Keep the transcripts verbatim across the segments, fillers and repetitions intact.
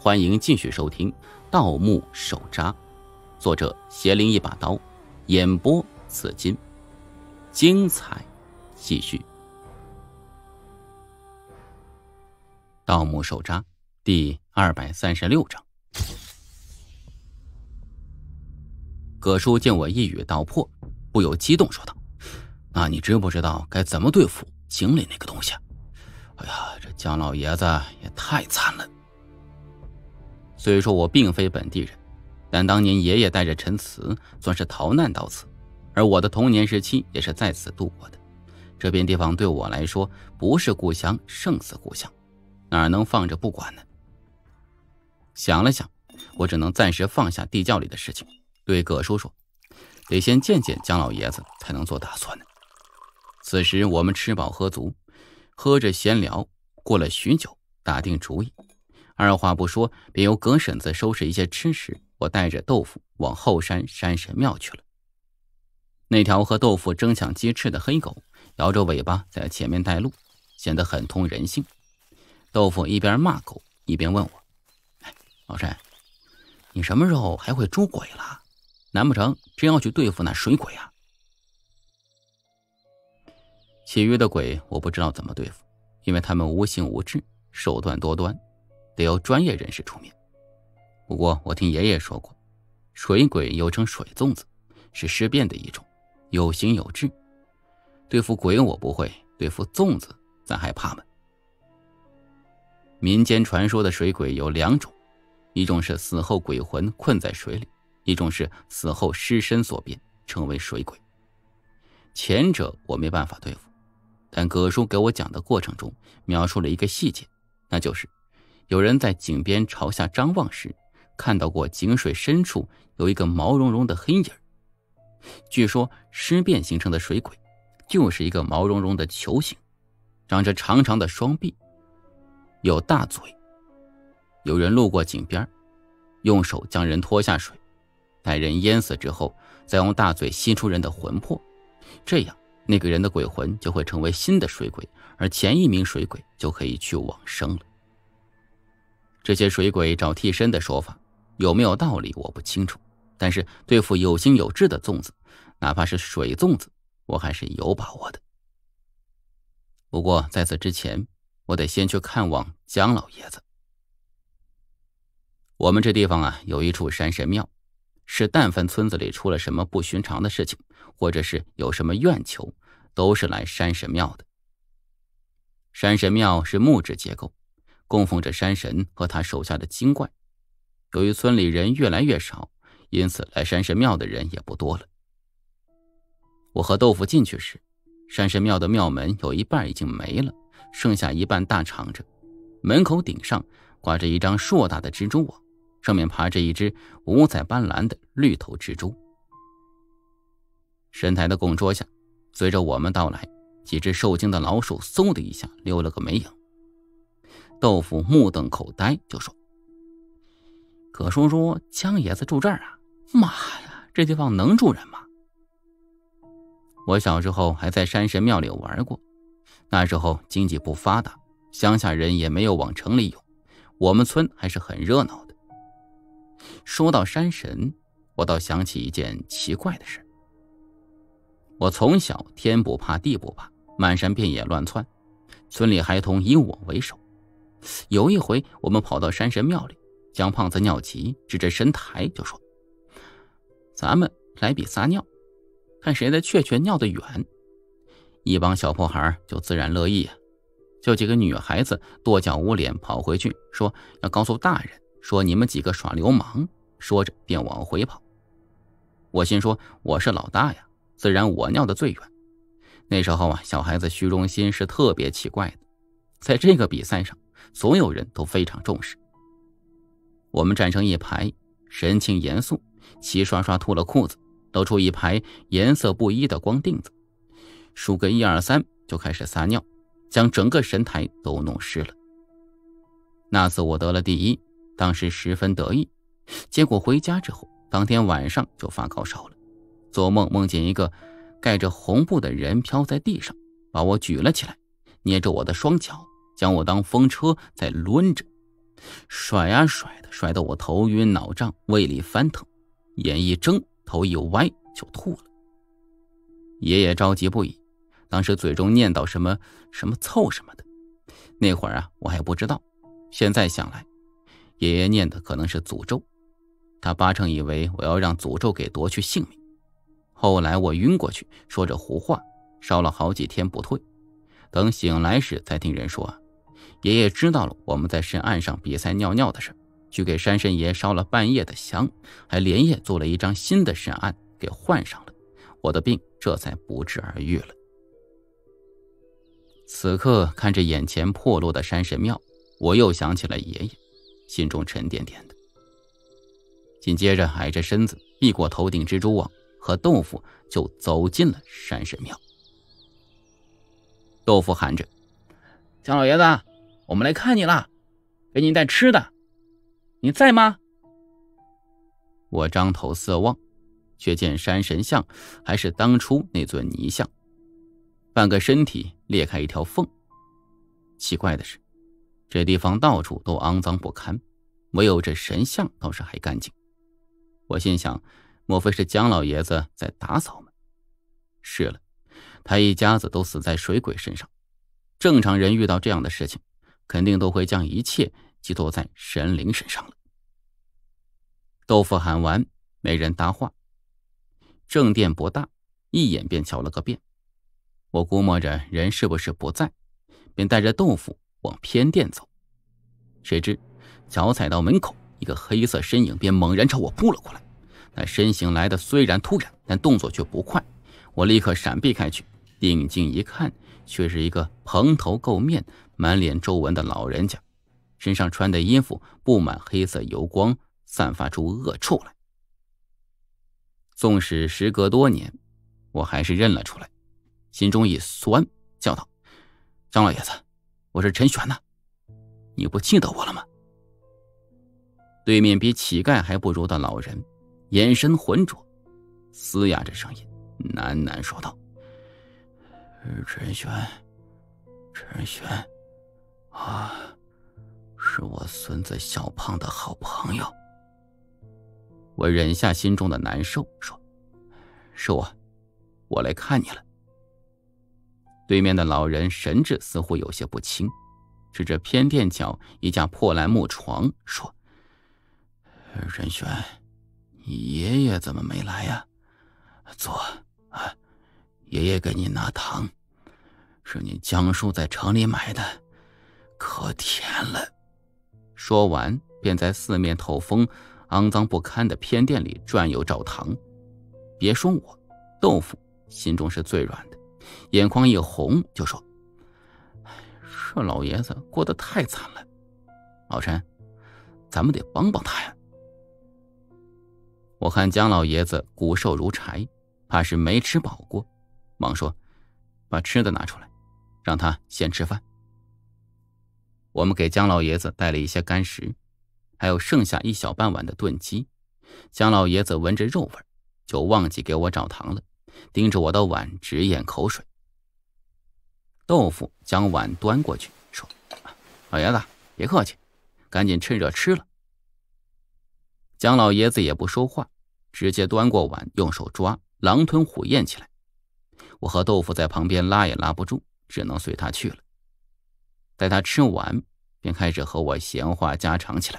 欢迎继续收听《盗墓手札》，作者邪灵一把刀，演播紫金，精彩继续。《盗墓手札》第二百三十六章。葛叔见我一语道破，不由激动说道：“那你知不知道该怎么对付井里那个东西？哎呀，这姜老爷子也太惨了。”虽说我并非本地人，但当年爷爷带着陈慈算是逃难到此，而我的童年时期也是在此度过的。这片地方对我来说不是故乡胜似故乡，哪能放着不管呢？想了想，我只能暂时放下地窖里的事情，对葛叔说：“得先见见姜老爷子才能做打算呢。”此时我们吃饱喝足，喝着闲聊，过了许久，打定主意。二话不说，便由葛婶子收拾一些吃食，我带着豆腐往后山山神庙去了。那条和豆腐争抢鸡翅的黑狗摇着尾巴在前面带路，显得很通人性。豆腐一边骂狗一边问我：“哎，老山，你什么时候还会捉鬼了？难不成真要去对付那水鬼啊？”其余的鬼我不知道怎么对付，因为他们无形无质，手段多端，得由专业人士出面。不过我听爷爷说过，水鬼又称水粽子，是尸变的一种，有形有质。对付鬼我不会，对付粽子咱还怕吗？民间传说的水鬼有两种，一种是死后鬼魂困在水里，一种是死后尸身所变，称为水鬼。前者我没办法对付，但葛叔给我讲的过程中描述了一个细节，那就是有人在井边朝下张望时，看到过井水深处有一个毛茸茸的黑影。据说尸变形成的水鬼就是一个毛茸茸的球形，长着长长的双臂，有大嘴。有人路过井边，用手将人拖下水，待人淹死之后，再用大嘴吸出人的魂魄，这样那个人的鬼魂就会成为新的水鬼，而前一名水鬼就可以去往生了。这些水鬼找替身的说法有没有道理我不清楚，但是对付有形有质的粽子，哪怕是水粽子，我还是有把握的。不过在此之前，我得先去看望姜老爷子。我们这地方啊，有一处山神庙，是但凡村子里出了什么不寻常的事情，或者是有什么愿求，都是来山神庙的。山神庙是木质结构，供奉着山神和他手下的精怪。由于村里人越来越少，因此来山神庙的人也不多了。我和豆腐进去时，山神庙的庙门有一半已经没了，剩下一半大敞着，门口顶上挂着一张硕大的蜘蛛网，上面爬着一只五彩斑斓的绿头蜘蛛。神台的供桌下，随着我们到来，几只受惊的老鼠嗖的一下溜了个没影。豆腐目瞪口呆就说：“葛叔说姜爷子住这儿啊？妈呀，这地方能住人吗？”我小时候还在山神庙里玩过，那时候经济不发达，乡下人也没有往城里涌，我们村还是很热闹的。说到山神，我倒想起一件奇怪的事。我从小天不怕地不怕，漫山遍野乱窜，村里孩童以我为首。有一回我们跑到山神庙里，姜胖子尿急，指着神台就说：“咱们来比撒尿，看谁的雀雀尿得远。”一帮小破孩就自然乐意啊，就几个女孩子跺脚捂脸跑回去说要告诉大人，说你们几个耍流氓，说着便往回跑。我心说我是老大呀，自然我尿得最远。那时候啊，小孩子虚荣心是特别奇怪的，在这个比赛上，所有人都非常重视。我们站成一排，神情严肃，齐刷刷脱了裤子，露出一排颜色不一的光腚子，数个一二三就开始撒尿，将整个神台都弄湿了。那次我得了第一，当时十分得意，结果回家之后，当天晚上就发高烧了，做梦梦见一个盖着红布的人飘在地上，把我举了起来，捏着我的双脚，将我当风车在抡着。 甩呀甩的，甩得我头晕脑胀，胃里翻腾，眼一睁，头一歪就吐了。爷爷着急不已，当时嘴中念叨什么什么凑什么的，那会儿啊我还不知道，现在想来，爷爷念的可能是诅咒，他八成以为我要让诅咒给夺去性命。后来我晕过去，说着胡话，烧了好几天不退，等醒来时才听人说啊，爷爷知道了我们在神案上比赛尿尿的事，去给山神爷烧了半夜的香，还连夜做了一张新的神案给换上了，我的病这才不治而愈了。此刻看着眼前破落的山神庙，我又想起了爷爷，心中沉甸甸的。紧接着矮着身子，避过头顶蜘蛛网，和豆腐就走进了山神庙。豆腐喊着：“姜老爷子，我们来看你了，给你带吃的，你在吗？”我张头四望，却见山神像还是当初那尊泥像，半个身体裂开一条缝。奇怪的是，这地方到处都肮脏不堪，唯有这神像倒是还干净。我心想，莫非是姜老爷子在打扫吗？是了，他一家子都死在水鬼身上，正常人遇到这样的事情，肯定都会将一切寄托在神灵身上了。豆腐喊完，没人搭话。正殿不大，一眼便瞧了个遍。我估摸着人是不是不在，便带着豆腐往偏殿走。谁知脚踩到门口，一个黑色身影便猛然朝我扑了过来。那身形来的虽然突然，但动作却不快。我立刻闪避开去，定睛一看，却是一个蓬头垢面、满脸皱纹的老人家，身上穿的衣服布满黑色油光，散发出恶臭来。纵使时隔多年，我还是认了出来，心中一酸，叫道：“张老爷子，我是陈玄呐，你不记得我了吗？”对面比乞丐还不如的老人，眼神浑浊，嘶哑着声音喃喃说道：“陈玄，陈玄，啊，是我孙子小胖的好朋友。”我忍下心中的难受，说：“是我，我来看你了。”对面的老人神志似乎有些不清，指着偏殿角一架破烂木床说：“任玄，你爷爷怎么没来呀？坐啊，爷爷给你拿糖，是你江叔在城里买的，可甜了。”说完便在四面透风、肮脏不堪的偏殿里转悠找糖。别说我，豆腐心中是最软的，眼眶一红就说：“这老爷子过得太惨了，老陈，咱们得帮帮他呀。”我看姜老爷子骨瘦如柴，怕是没吃饱过，忙说：“把吃的拿出来，让他先吃饭。”我们给姜老爷子带了一些干食，还有剩下一小半碗的炖鸡。姜老爷子闻着肉味，就忘记给我找糖了，盯着我的碗直咽口水。豆腐将碗端过去说：“老爷子别客气，赶紧趁热吃了。”姜老爷子也不说话，直接端过碗，用手抓，狼吞虎咽起来。我和豆腐在旁边拉也拉不住，只能随他去了。待他吃完，便开始和我闲话家常起来。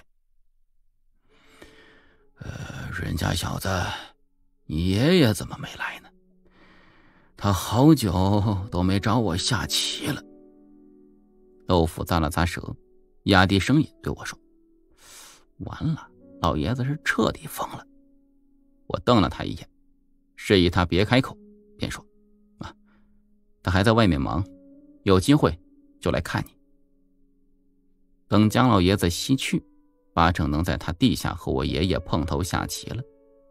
呃，人家小子，你爷爷怎么没来呢？他好久都没找我下棋了。豆腐咂了咂舌，压低声音对我说：“完了，老爷子是彻底疯了。”我瞪了他一眼，示意他别开口，便说：“啊，他还在外面忙，有机会就来看你。”等姜老爷子西去，八成能在他地下和我爷爷碰头下棋了。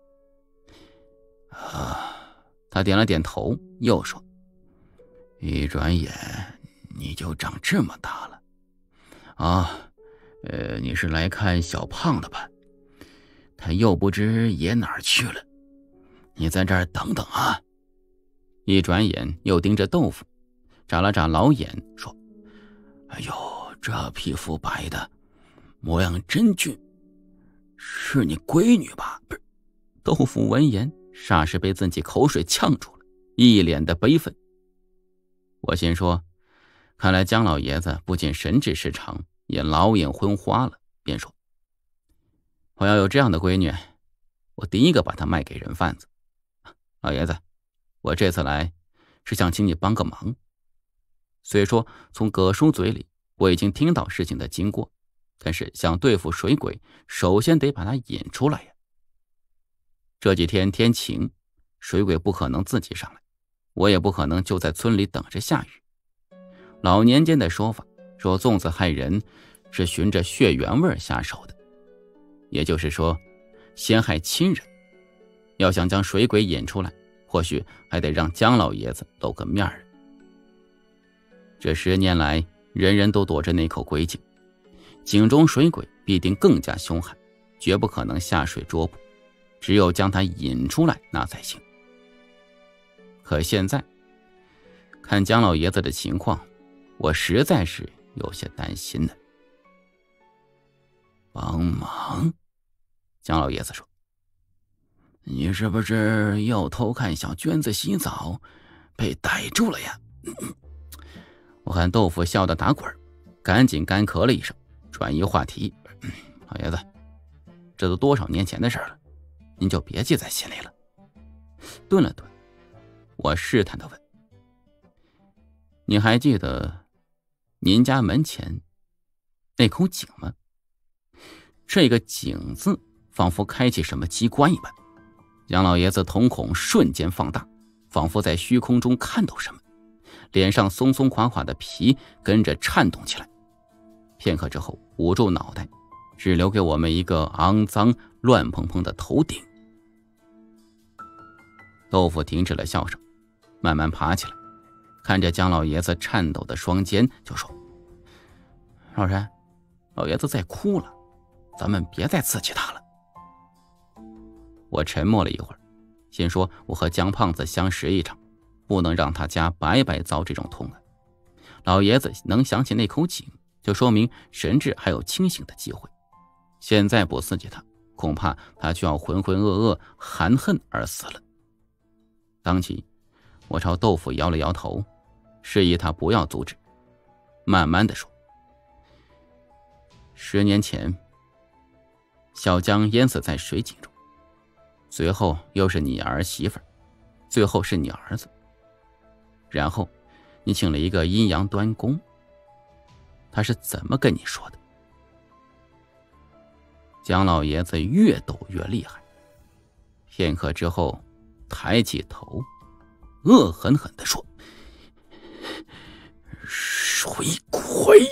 啊，他点了点头，又说：“一转眼你就长这么大了。啊，呃，你是来看小胖的吧？他又不知爷哪儿去了，你在这儿等等啊。”一转眼又盯着豆腐，眨了眨老眼说：“哎呦，这皮肤白的， 模样真俊，是你闺女吧？”不是。 豆腐闻言霎时被自己口水呛住了，一脸的悲愤。我心说，看来姜老爷子不仅神智失常，也老眼昏花了，便说：“我要有这样的闺女，我第一个把她卖给人贩子。老爷子，我这次来是想请你帮个忙。虽说从葛叔嘴里我已经听到事情的经过，但是想对付水鬼，首先得把他引出来呀。这几天天晴，水鬼不可能自己上来，我也不可能就在村里等着下雨。老年间的说法说粽子害人是循着血缘味下手的，也就是说先害亲人。要想将水鬼引出来，或许还得让姜老爷子露个面儿。这十年来，人人都躲着那口鬼井，井中水鬼必定更加凶悍，绝不可能下水捉捕，只有将他引出来那才行。可现在看姜老爷子的情况，我实在是有些担心呢。 帮忙？ 姜老爷子说：“ 你是不是又偷看小娟子洗澡，被逮住了呀？” 我看豆腐笑得打滚，赶紧干咳了一声，转移话题：“老爷子，这都多少年前的事了，您就别记在心里了。”顿了顿，我试探地问：“你还记得您家门前那口井吗？”这个井字仿佛开启什么机关一般，杨老爷子瞳孔瞬间放大，仿佛在虚空中看到什么，脸上松松垮垮的皮跟着颤动起来。片刻之后，捂住脑袋，只留给我们一个肮脏乱蓬蓬的头顶。豆腐停止了笑声，慢慢爬起来，看着姜老爷子颤抖的双肩，就说：“老山，老爷子在哭了，咱们别再刺激他了。”我沉默了一会儿，心说我和姜胖子相识一场，不能让他家白白遭这种痛啊。老爷子能想起那口井，就说明神智还有清醒的机会。现在不刺激他，恐怕他就要浑浑噩噩含恨而死了。当即我朝豆腐摇了摇头，示意他不要阻止，慢慢地说：“十年前小江淹死在水井中，随后又是你儿媳妇，最后是你儿子，然后你请了一个阴阳端公，他是怎么跟你说的？”姜老爷子越抖越厉害，片刻之后抬起头，恶狠狠地说：“ 水鬼！”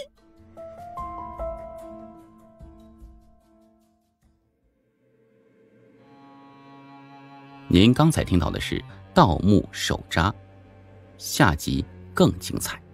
您刚才听到的是《盗墓手札》，下集更精彩。